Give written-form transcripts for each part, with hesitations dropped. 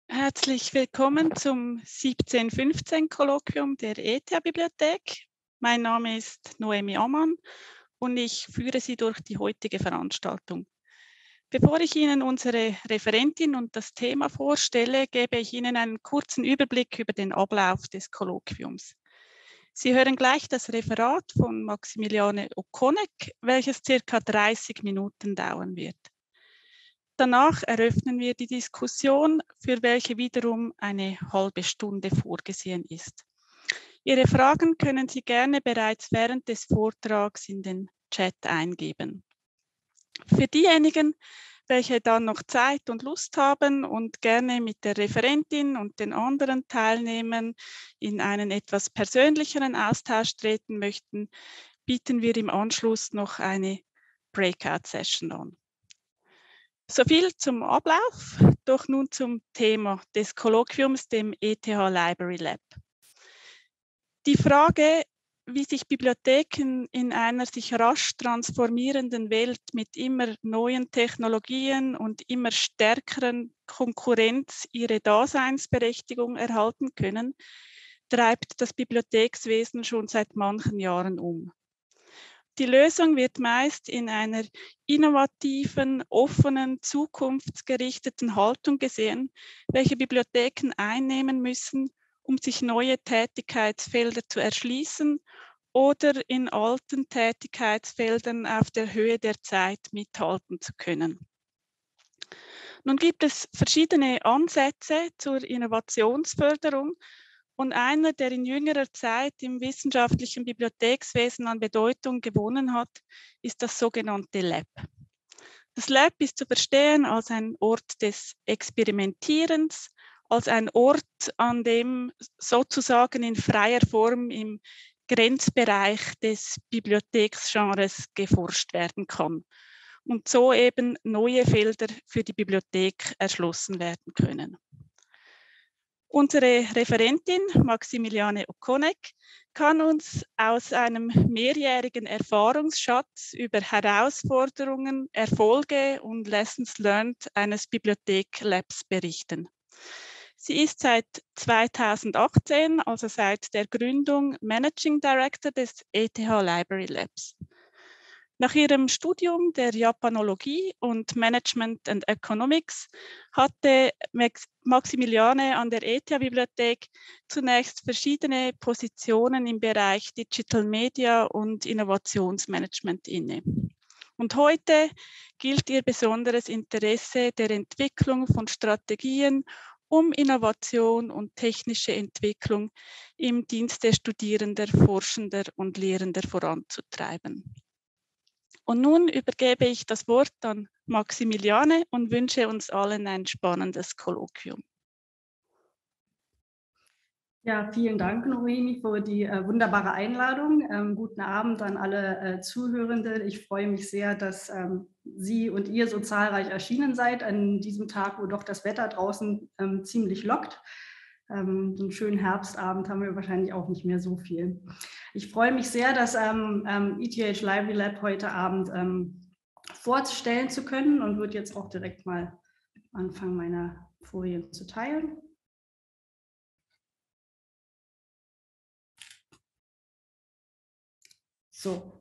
Herzlich willkommen zum 1715-Kolloquium der ETH-Bibliothek. Mein Name ist Noemi Ammann und ich führe Sie durch die heutige Veranstaltung. Bevor ich Ihnen unsere Referentin und das Thema vorstelle, gebe ich Ihnen einen kurzen Überblick über den Ablauf des Kolloquiums. Sie hören gleich das Referat von Maximiliane Okonek, welches ca. 30 Minuten dauern wird. Danach eröffnen wir die Diskussion, für welche wiederum eine halbe Stunde vorgesehen ist. Ihre Fragen können Sie gerne bereits während des Vortrags in den Chat eingeben. Für diejenigen, welche dann noch Zeit und Lust haben und gerne mit der Referentin und den anderen Teilnehmern in einen etwas persönlicheren Austausch treten möchten, bieten wir im Anschluss noch eine Breakout-Session an. So viel zum Ablauf, doch nun zum Thema des Kolloquiums, dem ETH Library Lab. Die Frage, wie sich Bibliotheken in einer sich rasch transformierenden Welt mit immer neuen Technologien und immer stärkeren Konkurrenz ihre Daseinsberechtigung erhalten können, treibt das Bibliothekswesen schon seit manchen Jahren um. Die Lösung wird meist in einer innovativen, offenen, zukunftsgerichteten Haltung gesehen, welche Bibliotheken einnehmen müssen, um sich neue Tätigkeitsfelder zu erschließen oder in alten Tätigkeitsfeldern auf der Höhe der Zeit mithalten zu können. Nun gibt es verschiedene Ansätze zur Innovationsförderung. Und einer, der in jüngerer Zeit im wissenschaftlichen Bibliothekswesen an Bedeutung gewonnen hat, ist das sogenannte Lab. Das Lab ist zu verstehen als ein Ort des Experimentierens, als ein Ort, an dem sozusagen in freier Form im Grenzbereich des Bibliotheksgenres geforscht werden kann und so eben neue Felder für die Bibliothek erschlossen werden können. Unsere Referentin Maximiliane Okonek kann uns aus einem mehrjährigen Erfahrungsschatz über Herausforderungen, Erfolge und Lessons Learned eines Bibliothek-Labs berichten. Sie ist seit 2018, also seit der Gründung, Managing Director des ETH Library Labs. Nach ihrem Studium der Japanologie und Management and Economics hatte Maximiliane an der ETH-Bibliothek zunächst verschiedene Positionen im Bereich Digital Media und Innovationsmanagement inne. Und heute gilt ihr besonderes Interesse der Entwicklung von Strategien, um Innovation und technische Entwicklung im Dienste Studierender, Forschender und Lehrender voranzutreiben. Und nun übergebe ich das Wort an Maximiliane und wünsche uns allen ein spannendes Kolloquium. Ja, vielen Dank, Noemi, für die wunderbare Einladung. Guten Abend an alle Zuhörende. Ich freue mich sehr, dass Sie und ihr so zahlreich erschienen seid an diesem Tag, wo doch das Wetter draußen ziemlich lockt. So einen schönen Herbstabend haben wir wahrscheinlich auch nicht mehr so viel. Ich freue mich sehr, das ETH Library Lab heute Abend vorstellen zu können und würde jetzt auch direkt mal anfangen, meine Folien zu teilen. So.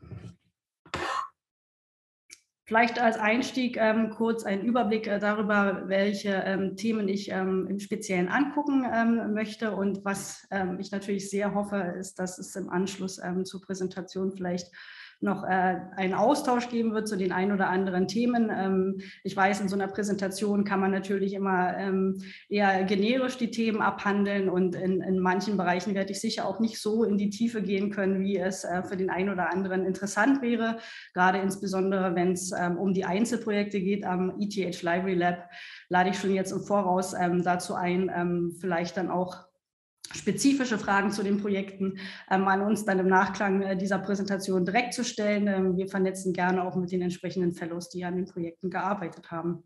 Vielleicht als Einstieg kurz ein Überblick darüber, welche Themen ich im Speziellen angucken möchte und was ich natürlich sehr hoffe, ist, dass es im Anschluss zur Präsentation vielleicht noch einen Austausch geben wird zu den ein oder anderen Themen. Ich weiß, in so einer Präsentation kann man natürlich immer eher generisch die Themen abhandeln und in manchen Bereichen werde ich sicher auch nicht so in die Tiefe gehen können, wie es für den einen oder anderen interessant wäre, gerade insbesondere, wenn es um die Einzelprojekte geht am ETH Library Lab, lade ich schon jetzt im Voraus dazu ein, vielleicht dann auch spezifische Fragen zu den Projekten an uns dann im Nachklang dieser Präsentation direkt zu stellen. Wir vernetzen gerne auch mit den entsprechenden Fellows, die an den Projekten gearbeitet haben.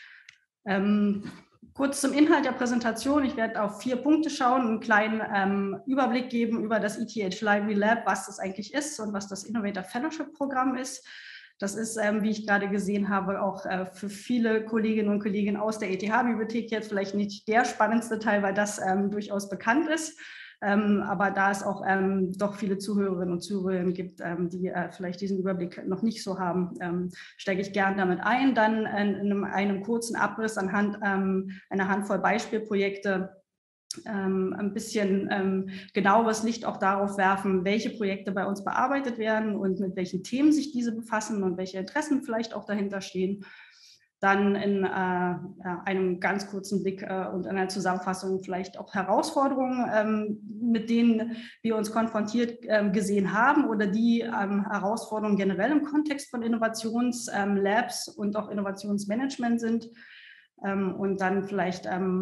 Kurz zum Inhalt der Präsentation. Ich werde auf 4 Punkte schauen, einen kleinen Überblick geben über das ETH Library Lab, was das eigentlich ist und was das Innovator Fellowship Programm ist. Das ist, wie ich gerade gesehen habe, auch für viele Kolleginnen und Kollegen aus der ETH-Bibliothek jetzt vielleicht nicht der spannendste Teil, weil das durchaus bekannt ist. Aber da es auch doch viele Zuhörerinnen und Zuhörer gibt, die vielleicht diesen Überblick noch nicht so haben, steige ich gern damit ein. Dann in einem kurzen Abriss anhand einer Handvoll Beispielprojekte ein bisschen genaueres Licht auch darauf werfen, welche Projekte bei uns bearbeitet werden und mit welchen Themen sich diese befassen und welche Interessen vielleicht auch dahinter stehen. Dann in einem ganz kurzen Blick und einer Zusammenfassung vielleicht auch Herausforderungen, mit denen wir uns konfrontiert gesehen haben oder die Herausforderungen generell im Kontext von Innovationslabs und auch Innovationsmanagement sind. Und dann vielleicht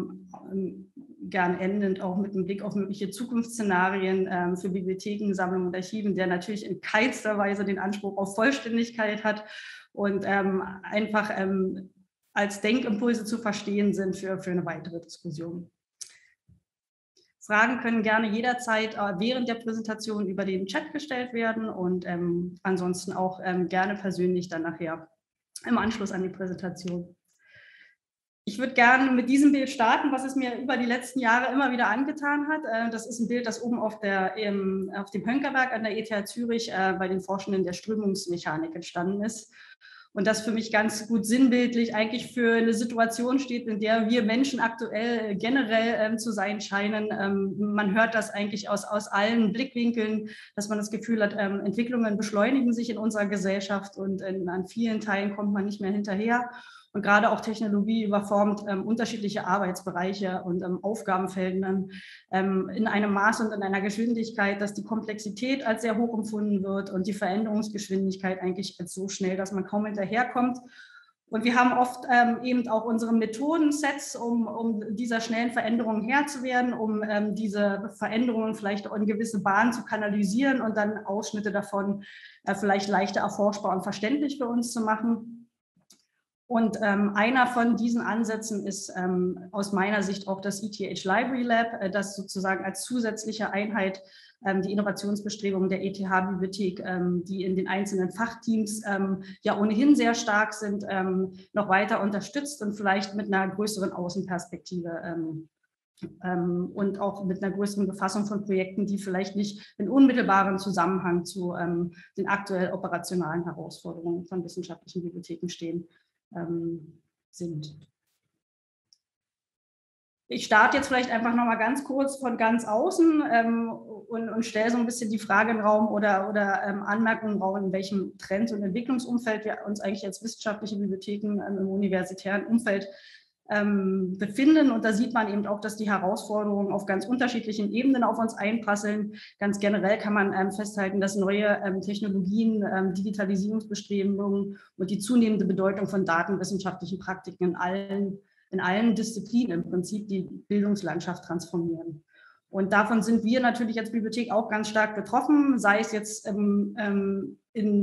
gern endend auch mit einem Blick auf mögliche Zukunftsszenarien für Bibliotheken, Sammlungen und Archiven, der natürlich in keinster Weise den Anspruch auf Vollständigkeit hat und einfach als Denkimpulse zu verstehen sind für eine weitere Diskussion. Fragen können gerne jederzeit während der Präsentation über den Chat gestellt werden und ansonsten auch gerne persönlich dann nachher im Anschluss an die Präsentation. Ich würde gerne mit diesem Bild starten, was es mir über die letzten Jahre immer wieder angetan hat. Das ist ein Bild, das oben auf dem Hönckerberg an der ETH Zürich bei den Forschenden der Strömungsmechanik entstanden ist. Und das für mich ganz gut sinnbildlich eigentlich für eine Situation steht, in der wir Menschen aktuell generell zu sein scheinen. Man hört das eigentlich aus allen Blickwinkeln, dass man das Gefühl hat, Entwicklungen beschleunigen sich in unserer Gesellschaft und an vielen Teilen kommt man nicht mehr hinterher. Und gerade auch Technologie überformt unterschiedliche Arbeitsbereiche und Aufgabenfelder in einem Maß und in einer Geschwindigkeit, dass die Komplexität als sehr hoch empfunden wird und die Veränderungsgeschwindigkeit eigentlich als so schnell, dass man kaum hinterherkommt. Und wir haben oft eben auch unsere Methodensets, um dieser schnellen Veränderung Herr zu werden, um diese Veränderungen vielleicht auch in gewisse Bahnen zu kanalisieren und dann Ausschnitte davon vielleicht leichter erforschbar und verständlich für uns zu machen. Und einer von diesen Ansätzen ist aus meiner Sicht auch das ETH Library Lab, das sozusagen als zusätzliche Einheit die Innovationsbestrebungen der ETH-Bibliothek, die in den einzelnen Fachteams ja ohnehin sehr stark sind, noch weiter unterstützt und vielleicht mit einer größeren Außenperspektive und auch mit einer größeren Befassung von Projekten, die vielleicht nicht in unmittelbarem Zusammenhang zu den aktuell operationalen Herausforderungen von wissenschaftlichen Bibliotheken stehen. Sind. Ich starte jetzt vielleicht einfach noch mal ganz kurz von ganz außen und stelle so ein bisschen die Frage in den Raum oder Anmerkungen im Raum, in welchem Trend- und Entwicklungsumfeld wir uns eigentlich als wissenschaftliche Bibliotheken im universitären Umfeld befinden. Und da sieht man eben auch, dass die Herausforderungen auf ganz unterschiedlichen Ebenen auf uns einprasseln. Ganz generell kann man festhalten, dass neue Technologien, Digitalisierungsbestrebungen und die zunehmende Bedeutung von datenwissenschaftlichen Praktiken in allen Disziplinen im Prinzip die Bildungslandschaft transformieren. Und davon sind wir natürlich als Bibliothek auch ganz stark betroffen, sei es jetzt in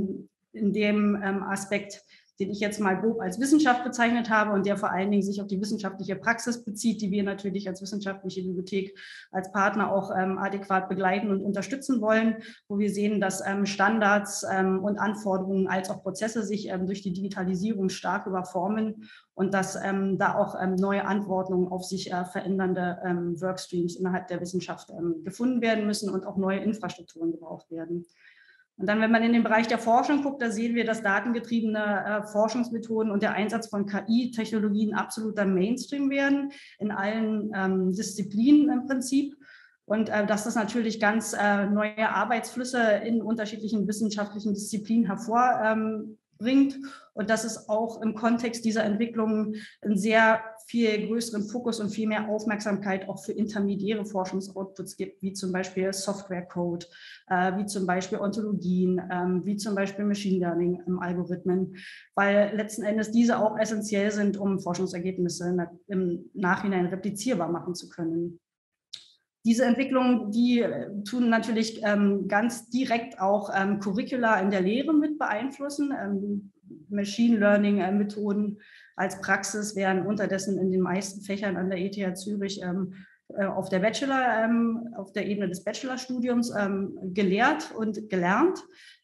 dem Aspekt, den ich jetzt mal grob als Wissenschaft bezeichnet habe und der vor allen Dingen sich auf die wissenschaftliche Praxis bezieht, die wir natürlich als wissenschaftliche Bibliothek als Partner auch adäquat begleiten und unterstützen wollen, wo wir sehen, dass Standards und Anforderungen als auch Prozesse sich durch die Digitalisierung stark überformen und dass da auch neue Antworten auf sich verändernde Workstreams innerhalb der Wissenschaft gefunden werden müssen und auch neue Infrastrukturen gebraucht werden. Und dann, wenn man in den Bereich der Forschung guckt, da sehen wir, dass datengetriebene Forschungsmethoden und der Einsatz von KI-Technologien absoluter Mainstream werden, in allen Disziplinen im Prinzip. Und dass das natürlich ganz neue Arbeitsflüsse in unterschiedlichen wissenschaftlichen Disziplinen hervorbringt und dass es auch im Kontext dieser Entwicklungen einen sehr viel größeren Fokus und viel mehr Aufmerksamkeit auch für intermediäre Forschungsoutputs gibt, wie zum Beispiel Software-Code, wie zum Beispiel Ontologien, wie zum Beispiel Machine Learning-Algorithmen, weil letzten Endes diese auch essentiell sind, um Forschungsergebnisse im Nachhinein replizierbar machen zu können. Diese Entwicklungen, die tun natürlich ganz direkt auch Curricula in der Lehre mit beeinflussen. Machine Learning-Methoden als Praxis werden unterdessen in den meisten Fächern an der ETH Zürich auf der Ebene des Bachelorstudiums gelehrt und gelernt.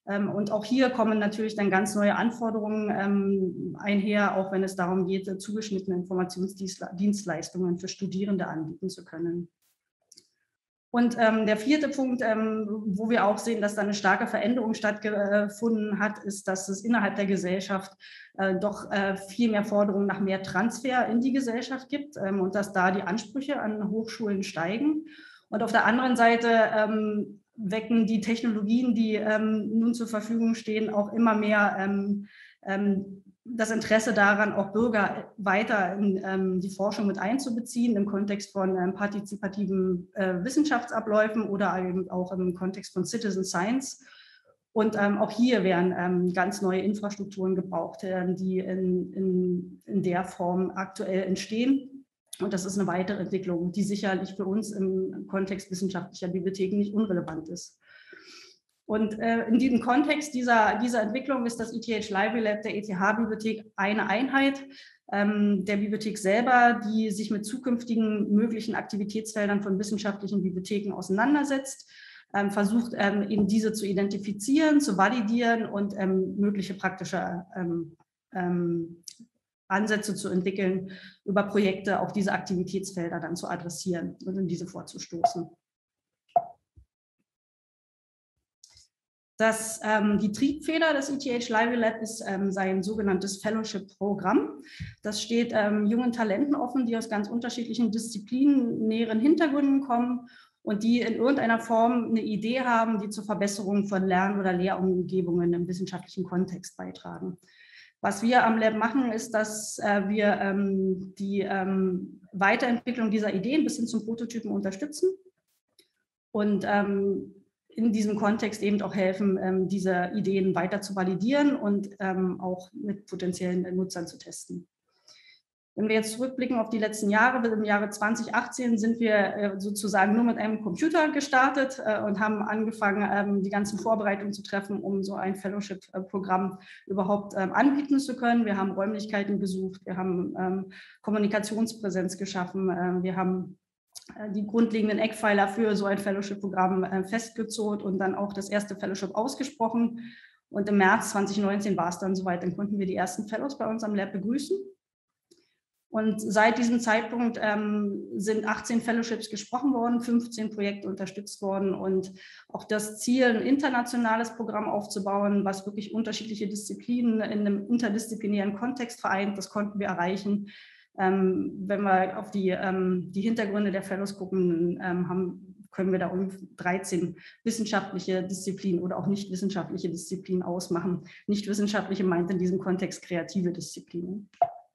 Und auch hier kommen natürlich dann ganz neue Anforderungen einher, auch wenn es darum geht, zugeschnittene Informationsdienstleistungen für Studierende anbieten zu können. Und der vierte Punkt, wo wir auch sehen, dass da eine starke Veränderung stattgefunden hat, ist, dass es innerhalb der Gesellschaft doch viel mehr Forderungen nach mehr Transfer in die Gesellschaft gibt und dass da die Ansprüche an Hochschulen steigen. Und auf der anderen Seite wecken die Technologien, die nun zur Verfügung stehen, auch immer mehr das Interesse daran, auch Bürger weiter in die Forschung mit einzubeziehen, im Kontext von partizipativen Wissenschaftsabläufen oder eben auch im Kontext von Citizen Science. Und auch hier werden ganz neue Infrastrukturen gebraucht, die in der Form aktuell entstehen. Und das ist eine weitere Entwicklung, die sicherlich für uns im Kontext wissenschaftlicher Bibliotheken nicht unrelevant ist. Und in diesem Kontext dieser Entwicklung ist das ETH Library Lab der ETH-Bibliothek eine Einheit der Bibliothek selber, die sich mit zukünftigen möglichen Aktivitätsfeldern von wissenschaftlichen Bibliotheken auseinandersetzt, versucht eben diese zu identifizieren, zu validieren und mögliche praktische Ansätze zu entwickeln, über Projekte auch diese Aktivitätsfelder dann zu adressieren und in diese vorzustoßen. Die Triebfeder des ETH Library Lab ist sein sogenanntes Fellowship-Programm. Das steht jungen Talenten offen, die aus ganz unterschiedlichen disziplinären Hintergründen kommen und die in irgendeiner Form eine Idee haben, die zur Verbesserung von Lern- oder Lehrumgebungen im wissenschaftlichen Kontext beitragen. Was wir am Lab machen, ist, dass wir die Weiterentwicklung dieser Ideen bis hin zum Prototypen unterstützen und in diesem Kontext eben auch helfen, diese Ideen weiter zu validieren und auch mit potenziellen Nutzern zu testen. Wenn wir jetzt zurückblicken auf die letzten Jahre, im Jahre 2018 sind wir sozusagen nur mit einem Computer gestartet und haben angefangen, die ganzen Vorbereitungen zu treffen, um so ein Fellowship-Programm überhaupt anbieten zu können. Wir haben Räumlichkeiten gesucht, wir haben Kommunikationspräsenz geschaffen, wir haben die grundlegenden Eckpfeiler für so ein Fellowship-Programm festgezurrt und dann auch das erste Fellowship ausgesprochen. Und im März 2019 war es dann soweit, dann konnten wir die ersten Fellows bei uns am Lab begrüßen. Und seit diesem Zeitpunkt sind 18 Fellowships gesprochen worden, 15 Projekte unterstützt worden und auch das Ziel, ein internationales Programm aufzubauen, was wirklich unterschiedliche Disziplinen in einem interdisziplinären Kontext vereint, das konnten wir erreichen. Wenn wir auf die Hintergründe der Fellows gucken, können wir da um 13 wissenschaftliche Disziplinen oder auch nicht wissenschaftliche Disziplinen ausmachen. Nicht wissenschaftliche meint in diesem Kontext kreative Disziplinen.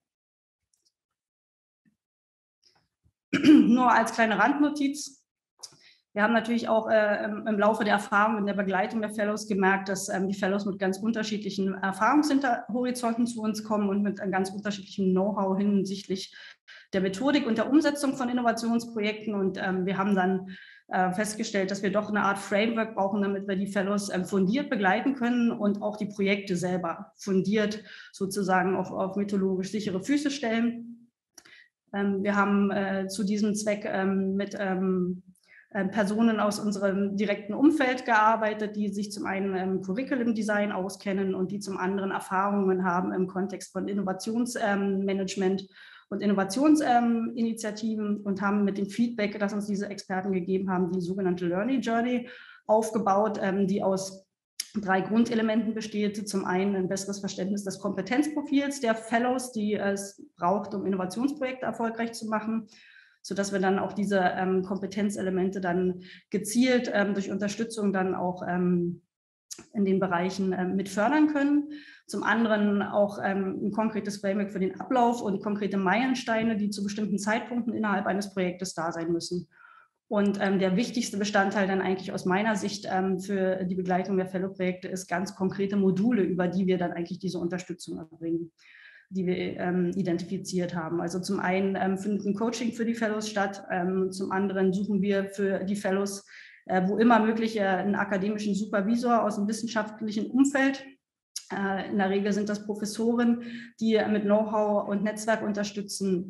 Nur als kleine Randnotiz. Wir haben natürlich auch im Laufe der Erfahrung in der Begleitung der Fellows gemerkt, dass die Fellows mit ganz unterschiedlichen Erfahrungshorizonten zu uns kommen und mit einem ganz unterschiedlichen Know-how hinsichtlich der Methodik und der Umsetzung von Innovationsprojekten. Und wir haben dann festgestellt, dass wir doch eine Art Framework brauchen, damit wir die Fellows fundiert begleiten können und auch die Projekte selber fundiert sozusagen auf methodologisch sichere Füße stellen. Wir haben zu diesem Zweck mit Personen aus unserem direkten Umfeld gearbeitet, die sich zum einen im Curriculum-Design auskennen und die zum anderen Erfahrungen haben im Kontext von Innovationsmanagement und Innovationsinitiativen und haben mit dem Feedback, das uns diese Experten gegeben haben, die sogenannte Learning Journey aufgebaut, die aus 3 Grundelementen besteht. Zum einen ein besseres Verständnis des Kompetenzprofils der Fellows, die es braucht, um Innovationsprojekte erfolgreich zu machen, sodass wir dann auch diese Kompetenzelemente dann gezielt durch Unterstützung dann auch in den Bereichen mit fördern können. Zum anderen auch ein konkretes Framework für den Ablauf und konkrete Meilensteine, die zu bestimmten Zeitpunkten innerhalb eines Projektes da sein müssen. Und der wichtigste Bestandteil dann eigentlich aus meiner Sicht für die Begleitung der Fellow-Projekte ist ganz konkrete Module, über die wir dann eigentlich diese Unterstützung erbringen, die wir identifiziert haben. Also zum einen findet ein Coaching für die Fellows statt, zum anderen suchen wir für die Fellows, wo immer möglich, einen akademischen Supervisor aus dem wissenschaftlichen Umfeld. In der Regel sind das Professoren, die mit Know-how und Netzwerk unterstützen.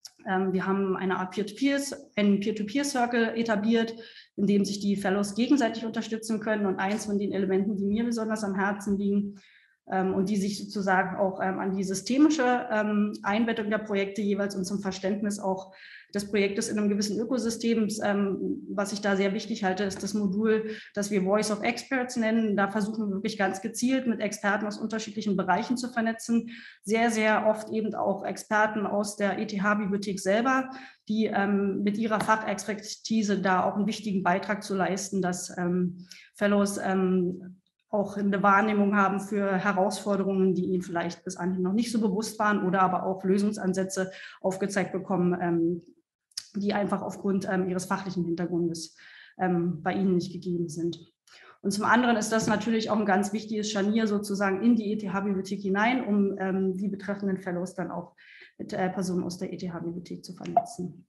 Wir haben eine Art einen Peer-to-Peer-Circle etabliert, in dem sich die Fellows gegenseitig unterstützen können. Und eins von den Elementen, die mir besonders am Herzen liegen und die sich sozusagen auch an die systemische Einbettung der Projekte jeweils und zum Verständnis auch des Projektes in einem gewissen Ökosystem, was ich da sehr wichtig halte, ist das Modul, das wir Voice of Experts nennen. Da versuchen wir wirklich ganz gezielt mit Experten aus unterschiedlichen Bereichen zu vernetzen. Sehr, sehr oft eben auch Experten aus der ETH-Bibliothek selber, die mit ihrer Fachexpertise da auch einen wichtigen Beitrag zu leisten, dass Fellows auch eine Wahrnehmung haben für Herausforderungen, die ihnen vielleicht bis anhin noch nicht so bewusst waren oder aber auch Lösungsansätze aufgezeigt bekommen, die einfach aufgrund ihres fachlichen Hintergrundes bei ihnen nicht gegeben sind. Und zum anderen ist das natürlich auch ein ganz wichtiges Scharnier sozusagen in die ETH-Bibliothek hinein, um die betreffenden Fellows dann auch mit Personen aus der ETH-Bibliothek zu vernetzen.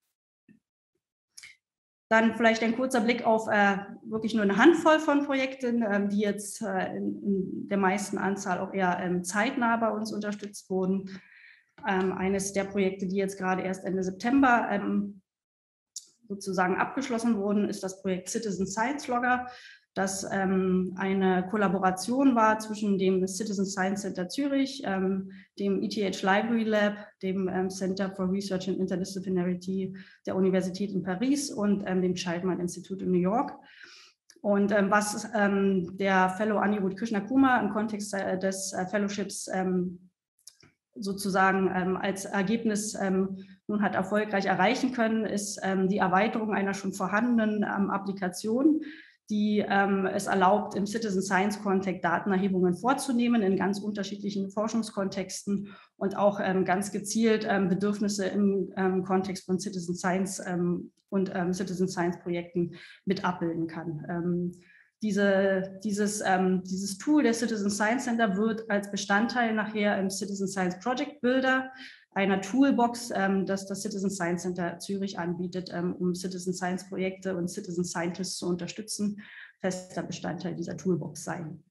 Dann vielleicht ein kurzer Blick auf wirklich nur eine Handvoll von Projekten, die jetzt in der meisten Anzahl auch eher zeitnah bei uns unterstützt wurden. Eines der Projekte, die jetzt gerade erst Ende September sozusagen abgeschlossen wurden, ist das Projekt Citizen Science Logger, das eine Kollaboration war zwischen dem Citizen Science Center Zürich, dem ETH Library Lab, dem Center for Research and Interdisciplinarity der Universität in Paris und dem Child-Mind Institute in New York. Und was der Fellow Anirudh Krishnakumar im Kontext des Fellowships sozusagen als Ergebnis nun hat erfolgreich erreichen können, ist die Erweiterung einer schon vorhandenen Applikation, die es erlaubt, im Citizen Science Kontext Datenerhebungen vorzunehmen in ganz unterschiedlichen Forschungskontexten und auch ganz gezielt Bedürfnisse im Kontext von Citizen Science und Citizen Science Projekten mit abbilden kann. Dieses Tool der Citizen Science Center wird als Bestandteil nachher im Citizen Science Project Builder, einer Toolbox, das Citizen Science Center Zürich anbietet, um Citizen Science Projekte und Citizen Scientists zu unterstützen, fester Bestandteil dieser Toolbox sein.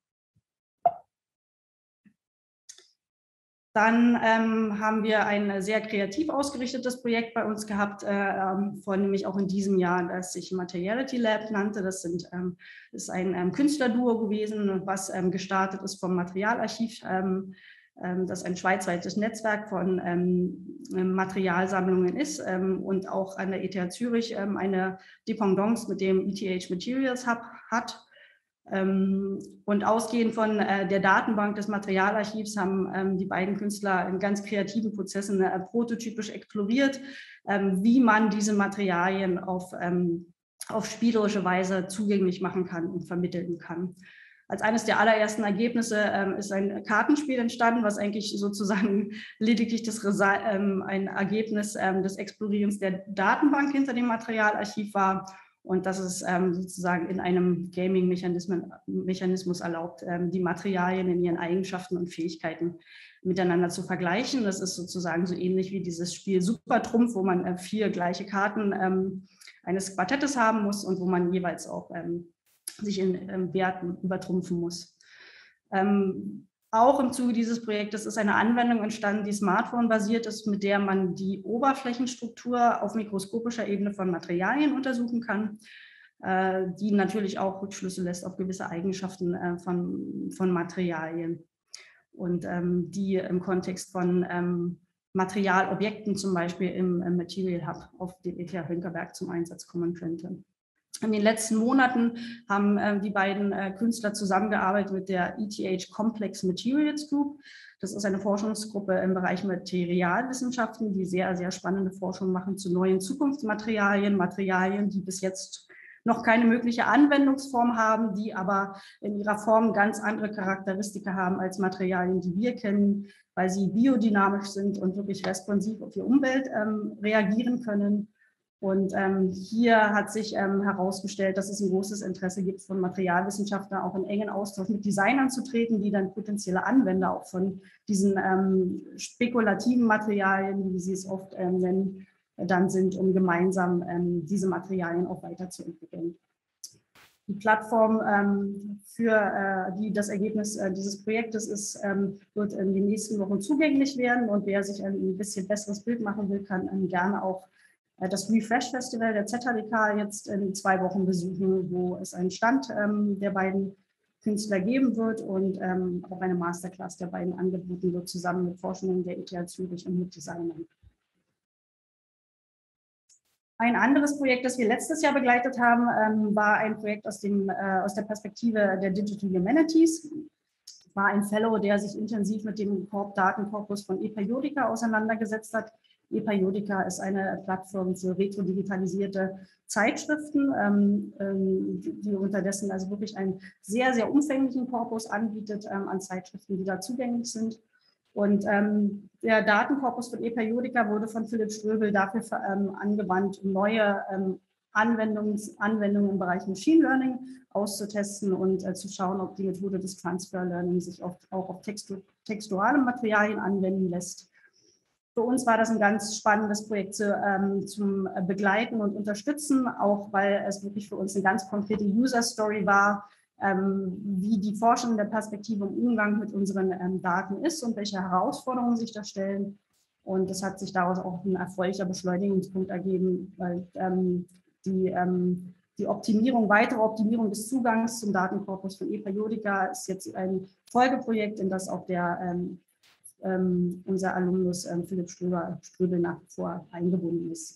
Dann haben wir ein sehr kreativ ausgerichtetes Projekt bei uns gehabt, vornehmlich auch in diesem Jahr, das sich Materiality Lab nannte. Das ist ein Künstlerduo gewesen, was gestartet ist vom Materialarchiv, das ein schweizweites Netzwerk von Materialsammlungen ist und auch an der ETH Zürich eine Dependance mit dem ETH Materials Hub hat. Und ausgehend von der Datenbank des Materialarchivs haben die beiden Künstler in ganz kreativen Prozessen prototypisch exploriert, wie man diese Materialien auf spielerische Weise zugänglich machen kann und vermitteln kann. Als eines der allerersten Ergebnisse ist ein Kartenspiel entstanden, was eigentlich sozusagen lediglich ein Ergebnis des Explorierens der Datenbank hinter dem Materialarchiv war. Und das ist sozusagen in einem Gaming-Mechanismus erlaubt, die Materialien in ihren Eigenschaften und Fähigkeiten miteinander zu vergleichen. Das ist sozusagen so ähnlich wie dieses Spiel Supertrumpf, wo man 4 gleiche Karten eines Quartettes haben muss und wo man jeweils auch sich in Werten übertrumpfen muss. Auch im Zuge dieses Projektes ist eine Anwendung entstanden, die Smartphone-basiert ist, mit der man die Oberflächenstruktur auf mikroskopischer Ebene von Materialien untersuchen kann, die natürlich auch Rückschlüsse lässt auf gewisse Eigenschaften von Materialien und die im Kontext von Materialobjekten zum Beispiel im Material Hub auf dem ETH Hünkerberg zum Einsatz kommen könnte. In den letzten Monaten haben die beiden Künstler zusammengearbeitet mit der ETH Complex Materials Group. Das ist eine Forschungsgruppe im Bereich Materialwissenschaften, die sehr, sehr spannende Forschung machen zu neuen Zukunftsmaterialien, Materialien, die bis jetzt noch keine mögliche Anwendungsform haben, die aber in ihrer Form ganz andere Charakteristika haben als Materialien, die wir kennen, weil sie biodynamisch sind und wirklich responsiv auf die Umwelt reagieren können. Und hier hat sich herausgestellt, dass es ein großes Interesse gibt von Materialwissenschaftlern, auch in engen Austausch mit Designern zu treten, die dann potenzielle Anwender auch von diesen spekulativen Materialien, wie sie es oft nennen, dann sind, um gemeinsam diese Materialien auch weiterzuentwickeln. Die Plattform für das Ergebnis dieses Projektes wird in den nächsten Wochen zugänglich werden, und wer sich ein bisschen besseres Bild machen will, kann gerne auch das Refresh Festival der ZHDK jetzt in 2 Wochen besuchen, wo es einen Stand der beiden Künstler geben wird und auch eine Masterclass der beiden angeboten wird, zusammen mit Forschenden der ETH Zürich und mit Designern. Ein anderes Projekt, das wir letztes Jahr begleitet haben, war ein Projekt aus der Perspektive der Digital Humanities. War ein Fellow, der sich intensiv mit dem Datenkorpus von ePeriodica auseinandergesetzt hat. ePeriodica ist eine Plattform für retrodigitalisierte Zeitschriften, die unterdessen also wirklich einen sehr, sehr umfänglichen Korpus anbietet an Zeitschriften, die da zugänglich sind. Und der Datenkorpus von ePeriodica wurde von Philipp Ströbel dafür angewandt, um neue Anwendungen im Bereich Machine Learning auszutesten und zu schauen, ob die Methode des Transfer Learning sich auch auf textuale Materialien anwenden lässt. Für uns war das ein ganz spannendes Projekt zum Begleiten und Unterstützen, auch weil es wirklich für uns eine ganz konkrete User-Story war, wie die Forschung in der Perspektive im Umgang mit unseren Daten ist und welche Herausforderungen sich da stellen. Und es hat sich daraus auch ein erfreulicher Beschleunigungspunkt ergeben, weil die weitere Optimierung des Zugangs zum Datenkorpus von ePeriodica ist jetzt ein Folgeprojekt, in das auch unser Alumnus Philipp Ströbel nach wie vor eingebunden ist.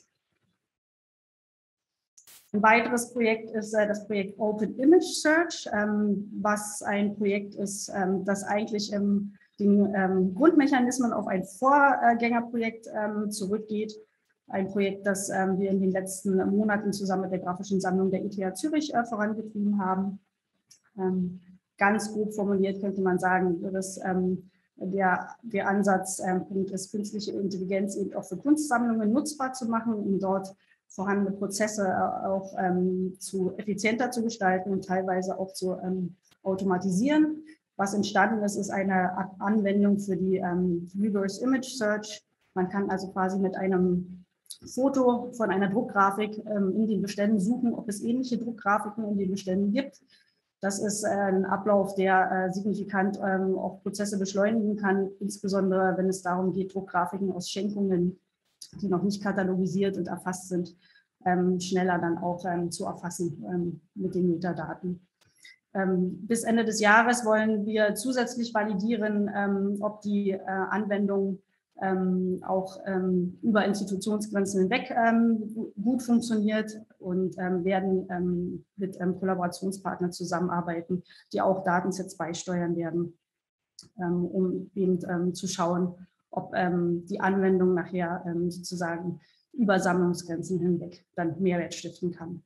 Ein weiteres Projekt ist das Projekt Open Image Search, was ein Projekt ist, das eigentlich den Grundmechanismen auf ein Vorgängerprojekt zurückgeht. Ein Projekt, das wir in den letzten Monaten zusammen mit der Grafischen Sammlung der ETH Zürich vorangetrieben haben. Ganz grob formuliert könnte man sagen, dass der Ansatzpunkt ist, künstliche Intelligenz eben auch für Kunstsammlungen nutzbar zu machen, um dort vorhandene Prozesse auch effizienter zu gestalten und teilweise auch zu automatisieren. Was entstanden ist, ist eine Anwendung für die Reverse Image Search. Man kann also quasi mit einem Foto von einer Druckgrafik in den Beständen suchen, ob es ähnliche Druckgrafiken in den Beständen gibt. Das ist ein Ablauf, der signifikant auch Prozesse beschleunigen kann, insbesondere wenn es darum geht, Druckgrafiken aus Schenkungen, die noch nicht katalogisiert und erfasst sind, schneller dann auch zu erfassen mit den Metadaten. Bis Ende des Jahres wollen wir zusätzlich validieren, ob die Anwendung auch über Institutionsgrenzen hinweg gut funktioniert, und werden mit Kollaborationspartnern zusammenarbeiten, die auch Datensets beisteuern werden, um eben zu schauen, ob die Anwendung nachher sozusagen über Sammlungsgrenzen hinweg dann Mehrwert stiften kann.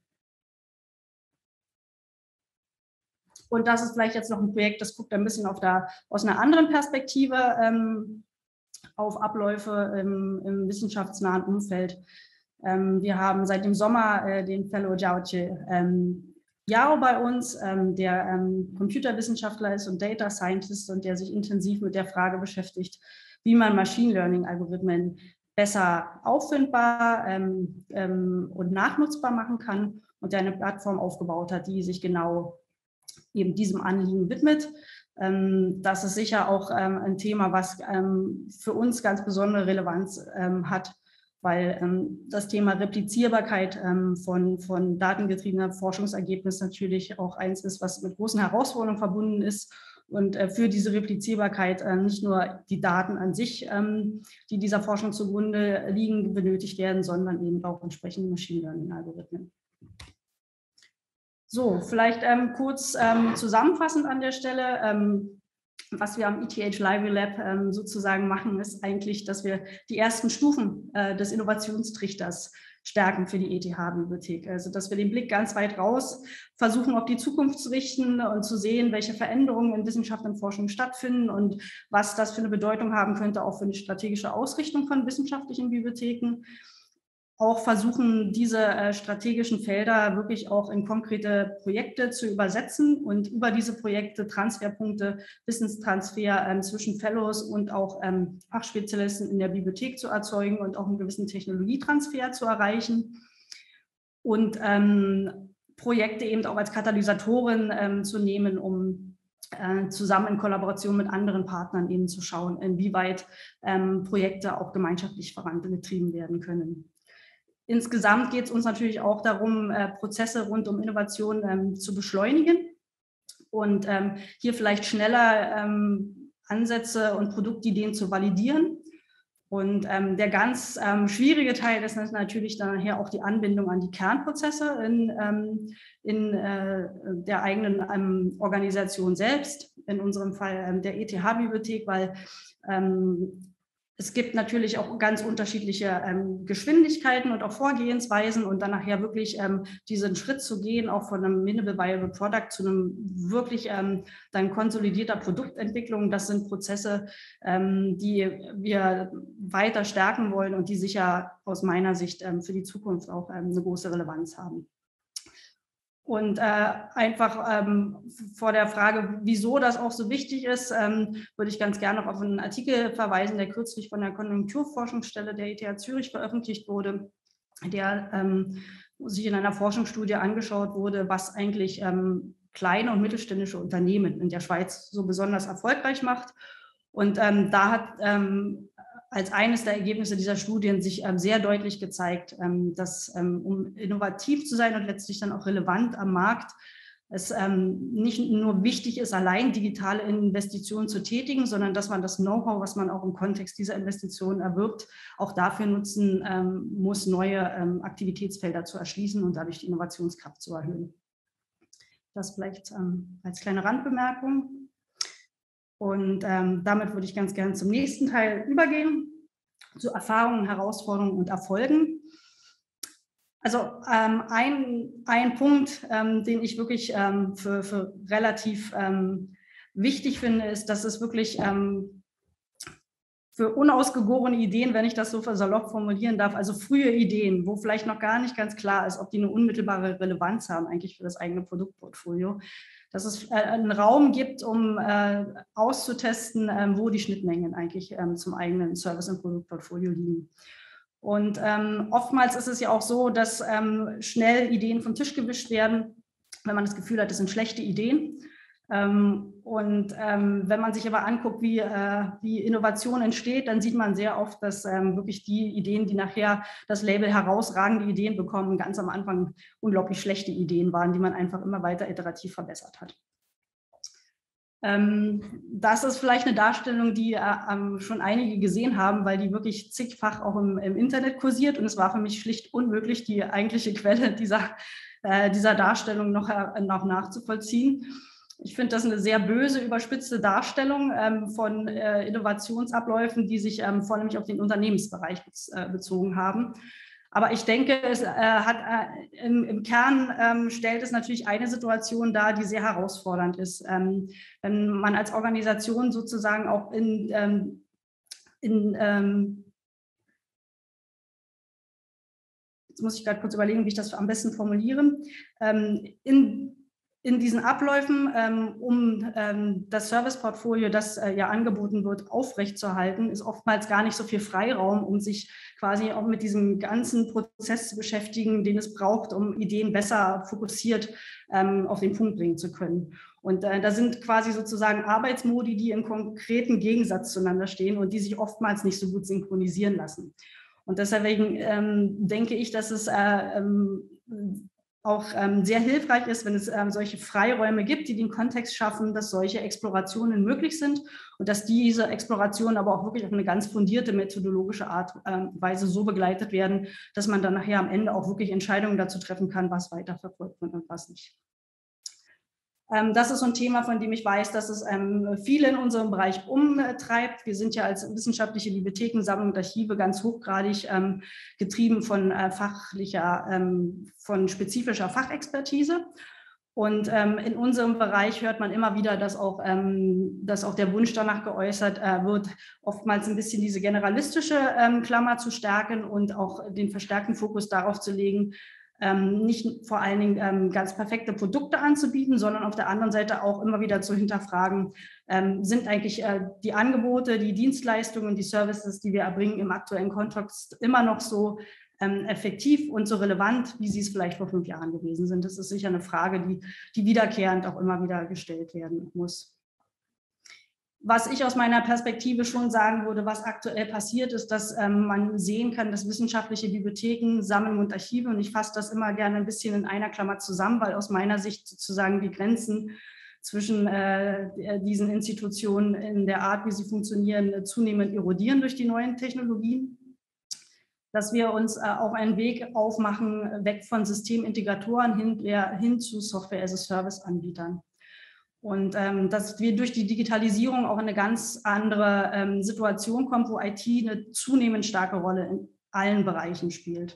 Und das ist vielleicht jetzt noch ein Projekt, das guckt ein bisschen aus einer anderen Perspektive auf Abläufe im wissenschaftsnahen Umfeld. Wir haben seit dem Sommer den Fellow Jiaoqi Yao bei uns, der Computerwissenschaftler ist und Data Scientist und der sich intensiv mit der Frage beschäftigt, wie man Machine Learning Algorithmen besser auffindbar und nachnutzbar machen kann, und der eine Plattform aufgebaut hat, die sich genau eben diesem Anliegen widmet. Das ist sicher auch ein Thema, was für uns ganz besondere Relevanz hat, weil das Thema Replizierbarkeit von datengetriebener Forschungsergebnissen natürlich auch eins ist, was mit großen Herausforderungen verbunden ist. Und für diese Replizierbarkeit nicht nur die Daten an sich, die dieser Forschung zugrunde liegen, benötigt werden, sondern eben auch entsprechende Machine Learning-Algorithmen. So, vielleicht kurz zusammenfassend an der Stelle. Was wir am ETH Library Lab sozusagen machen, ist eigentlich, dass wir die ersten Stufen des Innovationstrichters stärken für die ETH-Bibliothek. Also, dass wir den Blick ganz weit raus versuchen, auf die Zukunft zu richten und zu sehen, welche Veränderungen in Wissenschaft und Forschung stattfinden und was das für eine Bedeutung haben könnte, auch für eine strategische Ausrichtung von wissenschaftlichen Bibliotheken. Auch versuchen, diese strategischen Felder wirklich auch in konkrete Projekte zu übersetzen und über diese Projekte Transferpunkte, Wissenstransfer zwischen Fellows und auch Fachspezialisten in der Bibliothek zu erzeugen und auch einen gewissen Technologietransfer zu erreichen. Und Projekte eben auch als Katalysatoren zu nehmen, um zusammen in Kollaboration mit anderen Partnern eben zu schauen, inwieweit Projekte auch gemeinschaftlich vorangetrieben werden können. Insgesamt geht es uns natürlich auch darum, Prozesse rund um Innovation zu beschleunigen und hier vielleicht schneller Ansätze und Produktideen zu validieren. Und der ganz schwierige Teil ist natürlich dann nachher auch die Anbindung an die Kernprozesse in der eigenen Organisation selbst, in unserem Fall der ETH-Bibliothek, weil es gibt natürlich auch ganz unterschiedliche Geschwindigkeiten und auch Vorgehensweisen und dann nachher wirklich diesen Schritt zu gehen, auch von einem Minimal Viable Product zu einem wirklich dann konsolidierter Produktentwicklung. Das sind Prozesse, die wir weiter stärken wollen und die sicher aus meiner Sicht für die Zukunft auch eine große Relevanz haben. Und einfach vor der Frage, wieso das auch so wichtig ist, würde ich ganz gerne noch auf einen Artikel verweisen, der kürzlich von der Konjunkturforschungsstelle der ETH Zürich veröffentlicht wurde, der sich in einer Forschungsstudie angeschaut wurde, was eigentlich kleine und mittelständische Unternehmen in der Schweiz so besonders erfolgreich macht. Und da hat als eines der Ergebnisse dieser Studien sich sehr deutlich gezeigt, dass um innovativ zu sein und letztlich dann auch relevant am Markt, es nicht nur wichtig ist, allein digitale Investitionen zu tätigen, sondern dass man das Know-how, was man auch im Kontext dieser Investitionen erwirbt, auch dafür nutzen muss, neue Aktivitätsfelder zu erschließen und dadurch die Innovationskraft zu erhöhen. Das vielleicht als kleine Randbemerkung. Und damit würde ich ganz gerne zum nächsten Teil übergehen, zu Erfahrungen, Herausforderungen und Erfolgen. Also ein Punkt, den ich wirklich für relativ wichtig finde, ist, dass es wirklich für unausgegorene Ideen, wenn ich das so salopp formulieren darf, also frühe Ideen, wo vielleicht noch gar nicht ganz klar ist, ob die eine unmittelbare Relevanz haben eigentlich für das eigene Produktportfolio, dass es einen Raum gibt, um auszutesten, wo die Schnittmengen eigentlich zum eigenen Service- und Produktportfolio liegen. Und oftmals ist es ja auch so, dass schnell Ideen vom Tisch gewischt werden, wenn man das Gefühl hat, das sind schlechte Ideen. Wenn man sich aber anguckt, wie Innovation entsteht, dann sieht man sehr oft, dass wirklich die Ideen, die nachher das Label herausragende Ideen bekommen, ganz am Anfang unglaublich schlechte Ideen waren, die man einfach immer weiter iterativ verbessert hat. Das ist vielleicht eine Darstellung, die schon einige gesehen haben, weil die wirklich zigfach auch im Internet kursiert. Und es war für mich schlicht unmöglich, die eigentliche Quelle dieser Darstellung noch nachzuvollziehen. Ich finde das eine sehr böse, überspitzte Darstellung von Innovationsabläufen, die sich vornehmlich auf den Unternehmensbereich bezogen haben. Aber ich denke, es im Kern stellt es natürlich eine Situation dar, die sehr herausfordernd ist. Wenn man als Organisation sozusagen auch jetzt muss ich gerade kurz überlegen, wie ich das am besten formuliere, in diesen Abläufen, um das Serviceportfolio, das ja angeboten wird, aufrechtzuerhalten, ist oftmals gar nicht so viel Freiraum, um sich quasi auch mit diesem ganzen Prozess zu beschäftigen, den es braucht, um Ideen besser fokussiert auf den Punkt bringen zu können. Und da sind quasi sozusagen Arbeitsmodi, die im konkreten Gegensatz zueinander stehen und die sich oftmals nicht so gut synchronisieren lassen. Und deswegen denke ich, dass es auch sehr hilfreich ist, wenn es solche Freiräume gibt, die den Kontext schaffen, dass solche Explorationen möglich sind und dass diese Explorationen aber auch wirklich auf eine ganz fundierte methodologische Art und Weise so begleitet werden, dass man dann nachher am Ende auch wirklich Entscheidungen dazu treffen kann, was weiterverfolgt wird und was nicht. Das ist so ein Thema, von dem ich weiß, dass es viele in unserem Bereich umtreibt. Wir sind ja als wissenschaftliche Bibliotheken, Sammlungen und Archive ganz hochgradig getrieben von von spezifischer Fachexpertise. Und in unserem Bereich hört man immer wieder, dass auch der Wunsch danach geäußert wird, oftmals ein bisschen diese generalistische Klammer zu stärken und auch den verstärkten Fokus darauf zu legen, nicht vor allen Dingen ganz perfekte Produkte anzubieten, sondern auf der anderen Seite auch immer wieder zu hinterfragen, sind eigentlich die Angebote, die Dienstleistungen, die Services, die wir erbringen im aktuellen Kontext immer noch so effektiv und so relevant, wie sie es vielleicht vor 5 Jahren gewesen sind? Das ist sicher eine Frage, die wiederkehrend auch immer wieder gestellt werden muss. Was ich aus meiner Perspektive schon sagen würde, was aktuell passiert, ist, dass man sehen kann, dass wissenschaftliche Bibliotheken, Sammeln und Archive, und ich fasse das immer gerne ein bisschen in einer Klammer zusammen, weil aus meiner Sicht sozusagen die Grenzen zwischen diesen Institutionen in der Art, wie sie funktionieren, zunehmend erodieren durch die neuen Technologien. Dass wir uns auf einen Weg aufmachen, weg von Systemintegratoren hin zu Software-as-a-Service-Anbietern. Und dass wir durch die Digitalisierung auch in eine ganz andere Situation kommen, wo IT eine zunehmend starke Rolle in allen Bereichen spielt.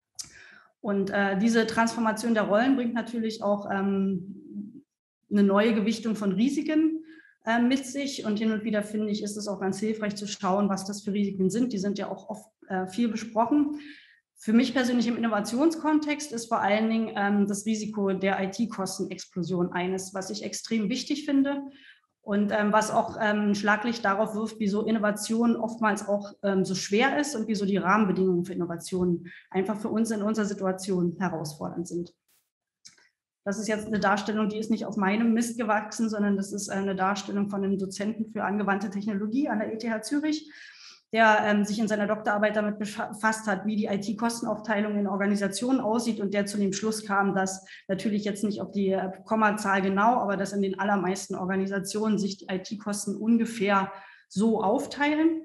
Und diese Transformation der Rollen bringt natürlich auch eine neue Gewichtung von Risiken mit sich. Und hin und wieder, finde ich, ist es auch ganz hilfreich zu schauen, was das für Risiken sind. Die sind ja auch oft viel besprochen. Für mich persönlich im Innovationskontext ist vor allen Dingen das Risiko der IT-Kostenexplosion eines, was ich extrem wichtig finde und was auch ein Schlaglicht darauf wirft, wieso Innovation oftmals auch so schwer ist und wieso die Rahmenbedingungen für Innovationen einfach für uns in unserer Situation herausfordernd sind. Das ist jetzt eine Darstellung, die ist nicht auf meinem Mist gewachsen, sondern das ist eine Darstellung von einem Dozenten für angewandte Technologie an der ETH Zürich, der sich in seiner Doktorarbeit damit befasst hat, wie die IT-Kostenaufteilung in Organisationen aussieht und der zu dem Schluss kam, dass natürlich jetzt nicht auf die Kommazahl genau, aber dass in den allermeisten Organisationen sich die IT-Kosten ungefähr so aufteilen.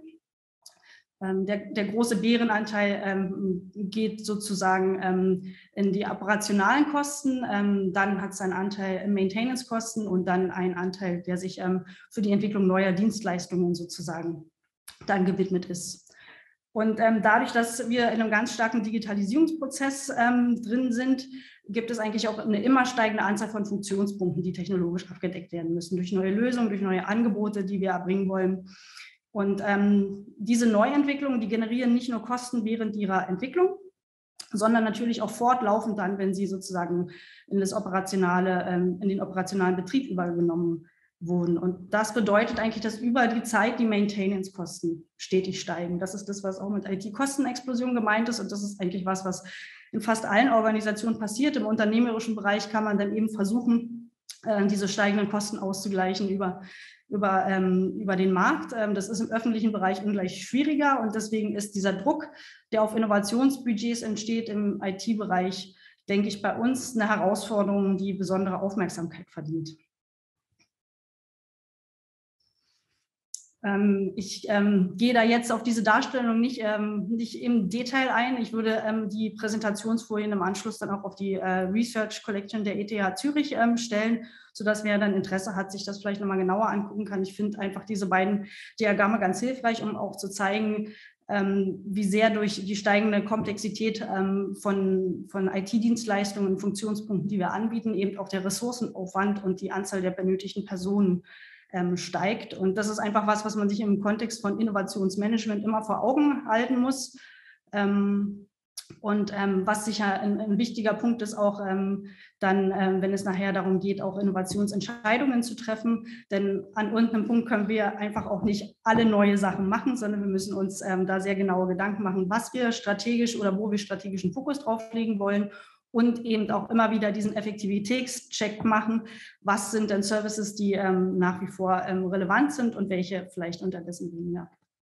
Der große Bärenanteil geht sozusagen in die operationalen Kosten, dann hat es einen Anteil in Maintenance-Kosten und dann einen Anteil, der sich für die Entwicklung neuer Dienstleistungen sozusagen dann gewidmet ist. Und dadurch, dass wir in einem ganz starken Digitalisierungsprozess drin sind, gibt es eigentlich auch eine immer steigende Anzahl von Funktionspunkten, die technologisch abgedeckt werden müssen, durch neue Lösungen, durch neue Angebote, die wir erbringen wollen. Und diese Neuentwicklungen, die generieren nicht nur Kosten während ihrer Entwicklung, sondern natürlich auch fortlaufend dann, wenn sie sozusagen in den operationalen Betrieb übergenommen wurden. Und das bedeutet eigentlich, dass über die Zeit die Maintenance-Kosten stetig steigen. Das ist das, was auch mit IT-Kostenexplosion gemeint ist. Und das ist eigentlich was in fast allen Organisationen passiert. Im unternehmerischen Bereich kann man dann eben versuchen, diese steigenden Kosten auszugleichen über den Markt. Das ist im öffentlichen Bereich ungleich schwieriger. Und deswegen ist dieser Druck, der auf Innovationsbudgets entsteht im IT-Bereich, denke ich, bei uns eine Herausforderung, die besondere Aufmerksamkeit verdient. Ich gehe da jetzt auf diese Darstellung nicht im Detail ein. Ich würde die Präsentationsfolien im Anschluss dann auch auf die Research Collection der ETH Zürich stellen, sodass wer dann Interesse hat, sich das vielleicht nochmal genauer angucken kann. Ich finde einfach diese beiden Diagramme ganz hilfreich, um auch zu zeigen, wie sehr durch die steigende Komplexität von IT-Dienstleistungen und Funktionspunkten, die wir anbieten, eben auch der Ressourcenaufwand und die Anzahl der benötigten Personen steigt. Und das ist einfach was man sich im Kontext von Innovationsmanagement immer vor Augen halten muss. Was sicher ein wichtiger Punkt ist, auch dann, wenn es nachher darum geht, auch Innovationsentscheidungen zu treffen. Denn an irgendeinem Punkt können wir einfach auch nicht alle neue Sachen machen, sondern wir müssen uns da sehr genaue Gedanken machen, was wir strategisch oder wo wir strategischen Fokus drauf legen wollen. Und eben auch immer wieder diesen Effektivitätscheck machen. Was sind denn Services, die nach wie vor relevant sind und welche vielleicht unterdessen weniger?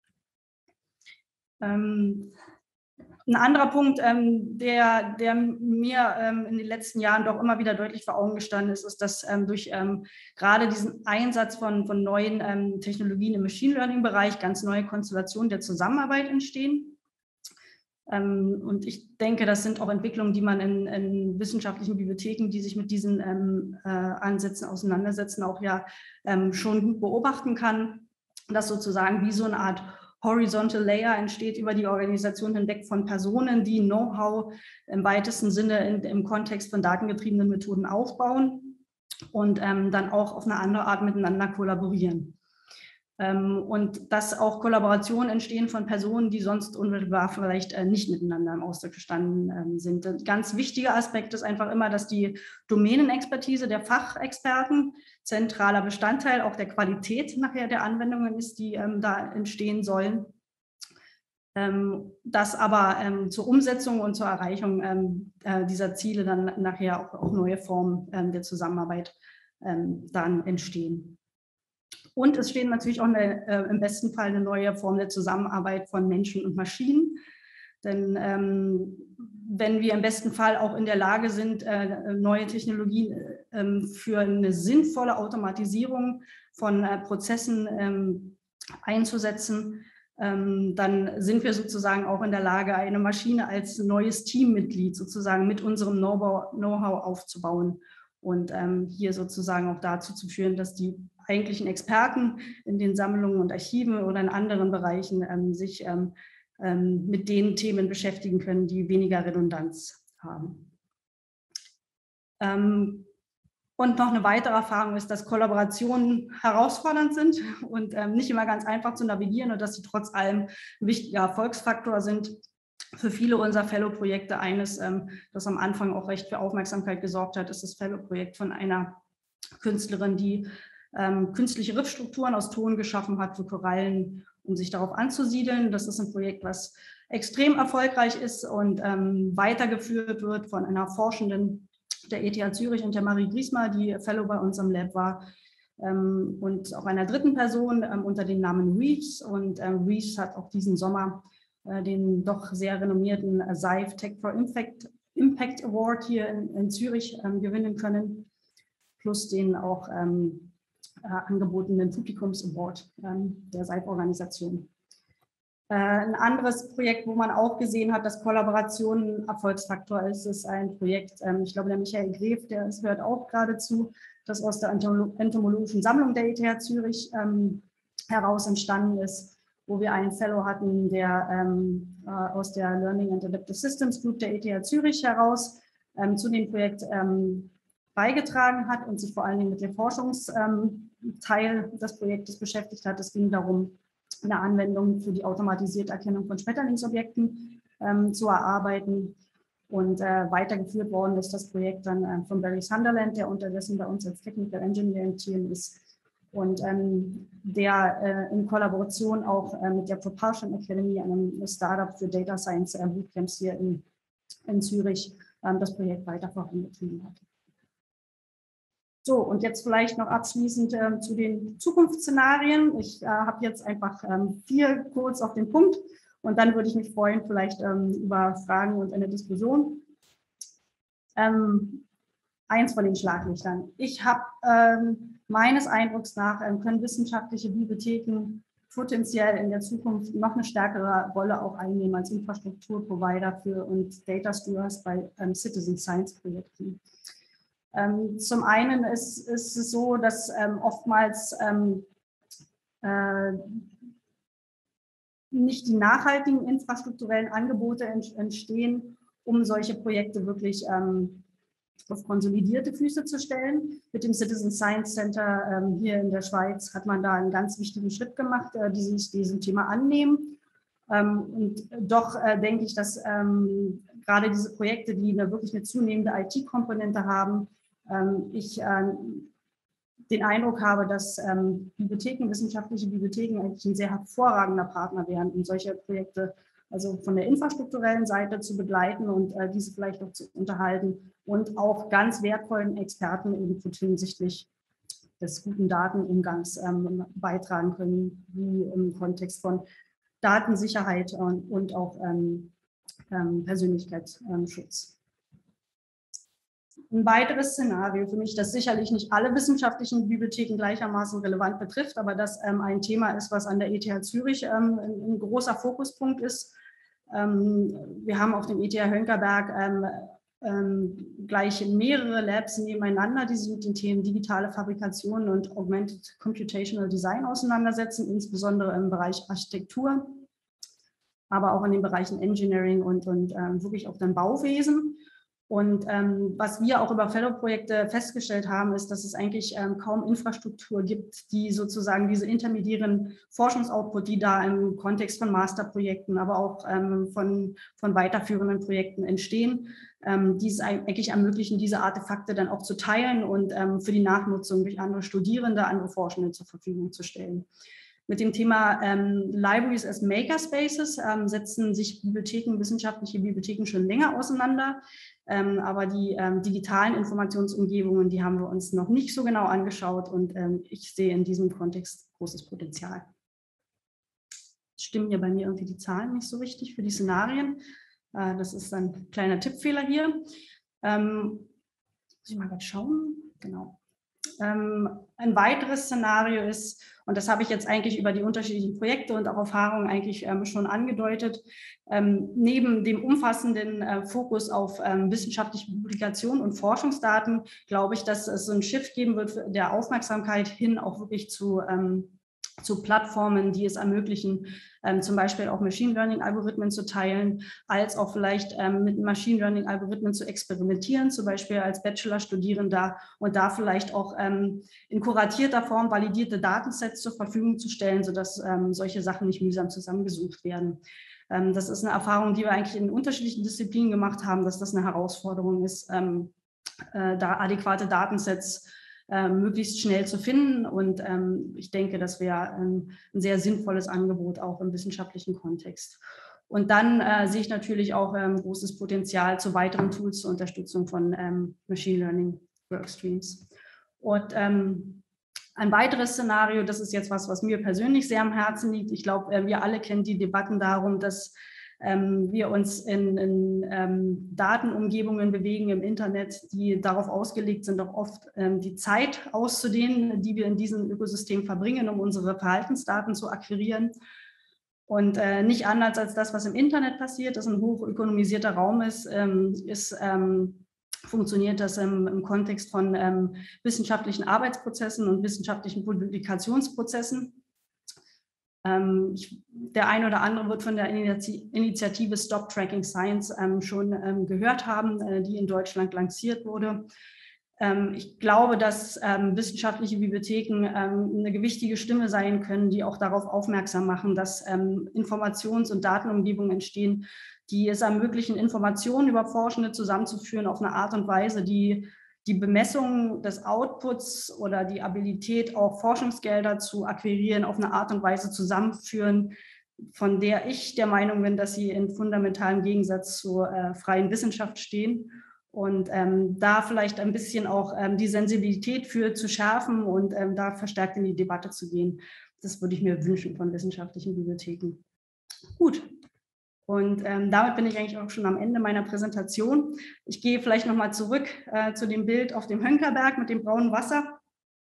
Ein anderer Punkt, der mir in den letzten Jahren doch immer wieder deutlich vor Augen gestanden ist, dass durch gerade diesen Einsatz von neuen Technologien im Machine Learning-Bereich ganz neue Konstellationen der Zusammenarbeit entstehen. Und ich denke, das sind auch Entwicklungen, die man in wissenschaftlichen Bibliotheken, die sich mit diesen Ansätzen auseinandersetzen, auch ja schon gut beobachten kann, dass sozusagen wie so eine Art Horizontal Layer entsteht über die Organisation hinweg von Personen, die Know-how im weitesten Sinne im Kontext von datengetriebenen Methoden aufbauen und dann auch auf eine andere Art miteinander kollaborieren. Und dass auch Kollaborationen entstehen von Personen, die sonst unmittelbar vielleicht nicht miteinander im Austausch gestanden sind. Ein ganz wichtiger Aspekt ist einfach immer, dass die Domänenexpertise der Fachexperten zentraler Bestandteil auch der Qualität nachher der Anwendungen ist, die da entstehen sollen. dass aber zur Umsetzung und zur Erreichung dieser Ziele dann nachher auch neue Formen der Zusammenarbeit dann entstehen. Und es steht natürlich auch im besten Fall eine neue Form der Zusammenarbeit von Menschen und Maschinen. Denn wenn wir im besten Fall auch in der Lage sind, neue Technologien für eine sinnvolle Automatisierung von Prozessen einzusetzen, dann sind wir sozusagen auch in der Lage, eine Maschine als neues Teammitglied sozusagen mit unserem Know-how aufzubauen und hier sozusagen auch dazu zu führen, dass die eigentlichen Experten in den Sammlungen und Archiven oder in anderen Bereichen sich mit den Themen beschäftigen können, die weniger Redundanz haben. Und noch eine weitere Erfahrung ist, dass Kollaborationen herausfordernd sind und nicht immer ganz einfach zu navigieren und dass sie trotz allem ein wichtiger Erfolgsfaktor sind. Für viele unserer Fellow-Projekte eines, das am Anfang auch recht für Aufmerksamkeit gesorgt hat, ist das Fellow-Projekt von einer Künstlerin, die künstliche Riffstrukturen aus Ton geschaffen hat für Korallen, um sich darauf anzusiedeln. Das ist ein Projekt, was extrem erfolgreich ist und weitergeführt wird von einer Forschenden der ETH Zürich und der Marie Griesmer, die Fellow bei uns im Lab war, und auch einer dritten Person unter dem Namen Reeves. Und Reeves hat auch diesen Sommer den doch sehr renommierten SAIF Tech for Impact Award hier in Zürich gewinnen können, plus den auch angebotenen Publikums Award der SAIF-Organisation. Ein anderes Projekt, wo man auch gesehen hat, dass Kollaboration ein Erfolgsfaktor ist, ist ein Projekt, ich glaube, der Michael Gref, der gehört auch gerade zu, das aus der Entomologischen Sammlung der ETH Zürich heraus entstanden ist, wo wir einen Fellow hatten, der aus der Learning and Adaptive Systems Group der ETH Zürich heraus zu dem Projekt beigetragen hat und sich vor allen Dingen mit dem Forschungsteil des Projektes beschäftigt hat. Es ging darum, eine Anwendung für die automatisierte Erkennung von Schmetterlingsobjekten zu erarbeiten. Und weitergeführt worden ist das Projekt dann von Barry Sunderland, der unterdessen bei uns als Technical Engineering Team ist und der in Kollaboration auch mit der Propulsion Academy, einem Startup für Data Science Bootcamps hier in Zürich, das Projekt weiter vorangetrieben hat. So, und jetzt vielleicht noch abschließend zu den Zukunftsszenarien. Ich habe jetzt einfach 4 kurz auf den Punkt und dann würde ich mich freuen, vielleicht über Fragen und eine Diskussion. Eins von den Schlaglichtern. Ich habe meines Eindrucks nach können wissenschaftliche Bibliotheken potenziell in der Zukunft noch eine stärkere Rolle auch einnehmen als Infrastrukturprovider für und Data Stewards bei Citizen Science Projekten. Zum einen ist es so, dass oftmals nicht die nachhaltigen infrastrukturellen Angebote entstehen, um solche Projekte wirklich auf konsolidierte Füße zu stellen. Mit dem Citizen Science Center hier in der Schweiz hat man da einen ganz wichtigen Schritt gemacht, die sich diesem Thema annehmen. Und doch denke ich, dass gerade diese Projekte, die wirklich eine zunehmende IT-Komponente haben, ich den Eindruck habe, dass Bibliotheken, wissenschaftliche Bibliotheken eigentlich ein sehr hervorragender Partner wären, um solche Projekte also von der infrastrukturellen Seite zu begleiten und diese vielleicht auch zu unterhalten und auch ganz wertvollen Experten Input hinsichtlich des guten Datenumgangs beitragen können, wie im Kontext von Datensicherheit und auch Persönlichkeitsschutz. Ein weiteres Szenario für mich, das sicherlich nicht alle wissenschaftlichen Bibliotheken gleichermaßen relevant betrifft, aber das ein Thema ist, was an der ETH Zürich ein großer Fokuspunkt ist. Wir haben auf dem ETH Hönckerberg gleich mehrere Labs nebeneinander, die sich mit den Themen digitale Fabrikation und Augmented Computational Design auseinandersetzen, insbesondere im Bereich Architektur, aber auch in den Bereichen Engineering und wirklich auch dann Bauwesen. Und was wir auch über Fellow-Projekte festgestellt haben, ist, dass es eigentlich kaum Infrastruktur gibt, die sozusagen diese intermediären Forschungsoutput, die da im Kontext von Masterprojekten, aber auch von weiterführenden Projekten entstehen, die es eigentlich ermöglichen, diese Artefakte dann auch zu teilen und für die Nachnutzung durch andere Studierende, andere Forschende zur Verfügung zu stellen. Mit dem Thema Libraries as Makerspaces setzen sich Bibliotheken, wissenschaftliche Bibliotheken schon länger auseinander. Aber die digitalen Informationsumgebungen, die haben wir uns noch nicht so genau angeschaut und ich sehe in diesem Kontext großes Potenzial. Stimmen hier bei mir irgendwie die Zahlen nicht so richtig für die Szenarien. Das ist ein kleiner Tippfehler hier. Muss ich mal schauen. Genau. Ein weiteres Szenario ist, und das habe ich jetzt eigentlich über die unterschiedlichen Projekte und auch Erfahrungen eigentlich schon angedeutet, neben dem umfassenden Fokus auf wissenschaftliche Publikation und Forschungsdaten, glaube ich, dass es so einen Shift geben wird der Aufmerksamkeit hin auch wirklich zu Plattformen, die es ermöglichen, zum Beispiel auch Machine Learning-Algorithmen zu teilen, als auch vielleicht mit Machine Learning-Algorithmen zu experimentieren, zum Beispiel als Bachelor-Studierender und da vielleicht auch in kuratierter Form validierte Datensets zur Verfügung zu stellen, sodass solche Sachen nicht mühsam zusammengesucht werden. Das ist eine Erfahrung, die wir eigentlich in unterschiedlichen Disziplinen gemacht haben, dass das eine Herausforderung ist, da adäquate Datensets möglichst schnell zu finden. Und ich denke, das wäre ein sehr sinnvolles Angebot auch im wissenschaftlichen Kontext. Und dann sehe ich natürlich auch großes Potenzial zu weiteren Tools zur Unterstützung von Machine Learning Workstreams. Und ein weiteres Szenario, das ist jetzt was mir persönlich sehr am Herzen liegt. Ich glaube, wir alle kennen die Debatten darum, dass wir uns in Datenumgebungen bewegen im Internet, die darauf ausgelegt sind, auch oft die Zeit auszudehnen, die wir in diesem Ökosystem verbringen, um unsere Verhaltensdaten zu akquirieren. Und nicht anders als das, was im Internet passiert, das ein hochökonomisierter Raum ist, funktioniert das im Kontext von wissenschaftlichen Arbeitsprozessen und wissenschaftlichen Publikationsprozessen. Der eine oder andere wird von der Initiative Stop Tracking Science schon gehört haben, die in Deutschland lanciert wurde. Ich glaube, dass wissenschaftliche Bibliotheken eine gewichtige Stimme sein können, die auch darauf aufmerksam machen, dass Informations- und Datenumgebungen entstehen, die es ermöglichen, Informationen über Forschende zusammenzuführen auf eine Art und Weise, die die Bemessung des Outputs oder die Abilität, auch Forschungsgelder zu akquirieren, auf eine Art und Weise zusammenführen, von der ich der Meinung bin, dass sie in fundamentalem Gegensatz zur freien Wissenschaft stehen. Und da vielleicht ein bisschen auch die Sensibilität für zu schärfen und da verstärkt in die Debatte zu gehen. Das würde ich mir wünschen von wissenschaftlichen Bibliotheken. Gut. Und damit bin ich eigentlich auch schon am Ende meiner Präsentation. Ich gehe vielleicht nochmal zurück zu dem Bild auf dem Hönckerberg mit dem braunen Wasser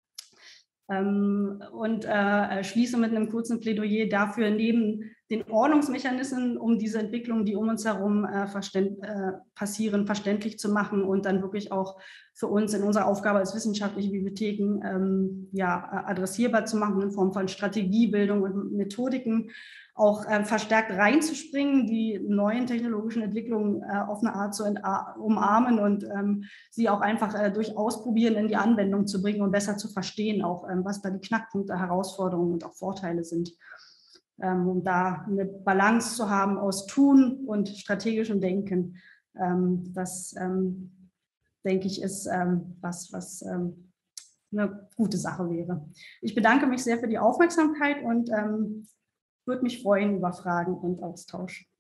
und schließe mit einem kurzen Plädoyer dafür, neben den Ordnungsmechanismen, um diese Entwicklungen, die um uns herum passieren, verständlich zu machen und dann wirklich auch für uns in unserer Aufgabe als wissenschaftliche Bibliotheken adressierbar zu machen in Form von Strategiebildung und Methodiken, auch verstärkt reinzuspringen, die neuen technologischen Entwicklungen auf eine Art zu umarmen und sie auch einfach durch Ausprobieren in die Anwendung zu bringen und besser zu verstehen, auch was da die Knackpunkte, Herausforderungen und auch Vorteile sind. Um da eine Balance zu haben aus Tun und strategischem Denken. Das, denke ich, ist was eine gute Sache wäre. Ich bedanke mich sehr für die Aufmerksamkeit und würde mich freuen über Fragen und Austausch.